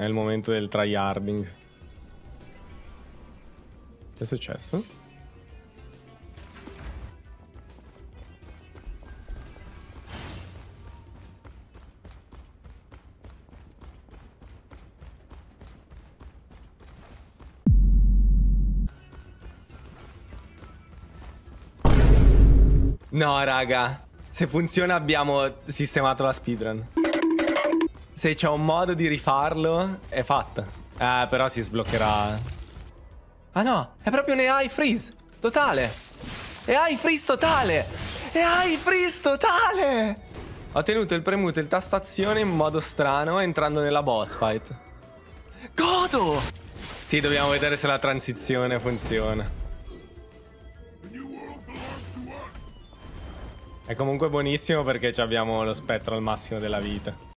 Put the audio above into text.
È il momento del tryharding. Che è successo? No, raga. Se funziona abbiamo sistemato la speedrun. Se c'è un modo di rifarlo, è fatta. Però si sbloccherà. Ah no, è proprio un AI freeze totale. AI freeze totale. AI freeze totale. Ho tenuto il premuto il tasto azione in modo strano entrando nella boss fight. Godo! Sì, dobbiamo vedere se la transizione funziona. È comunque buonissimo perché abbiamo lo spettro al massimo della vita.